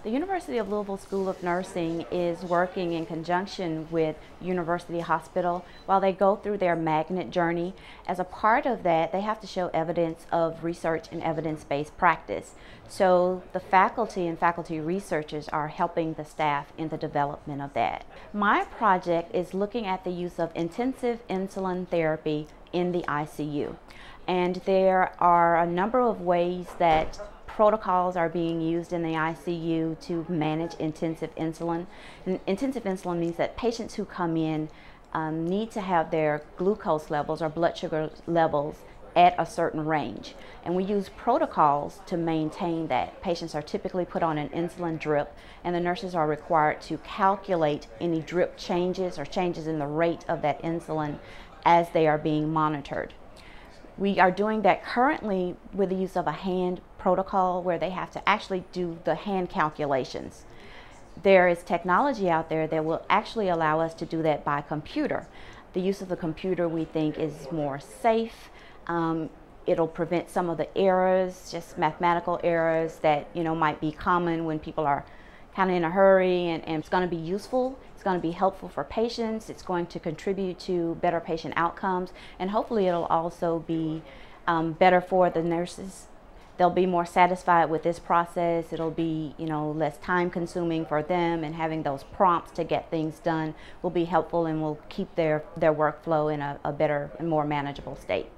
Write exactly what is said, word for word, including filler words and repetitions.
The University of Louisville School of Nursing is working in conjunction with University Hospital while they go through their magnet journey. As a part of that, they have to show evidence of research and evidence-based practice. So the faculty and faculty researchers are helping the staff in the development of that. My project is looking at the use of intensive insulin therapy in the I C U. And there are a number of ways that protocols are being used in the I C U to manage intensive insulin. And intensive insulin means that patients who come in um, need to have their glucose levels or blood sugar levels at a certain range. And we use protocols to maintain that. Patients are typically put on an insulin drip, and the nurses are required to calculate any drip changes or changes in the rate of that insulin as they are being monitored. We are doing that currently with the use of a hand protocol where they have to actually do the hand calculations. There is technology out there that will actually allow us to do that by computer. The use of the computer, we think, is more safe. Um, it'll prevent some of the errors, just mathematical errors that you know might be common when people are kind of in a hurry, and, and it's going to be useful. It's going to be helpful for patients. It's going to contribute to better patient outcomes, and hopefully it'll also be um, better for the nurses. They'll be more satisfied with this process. It'll be, you know, less time consuming for them, and having those prompts to get things done will be helpful and will keep their, their workflow in a, a better and more manageable state.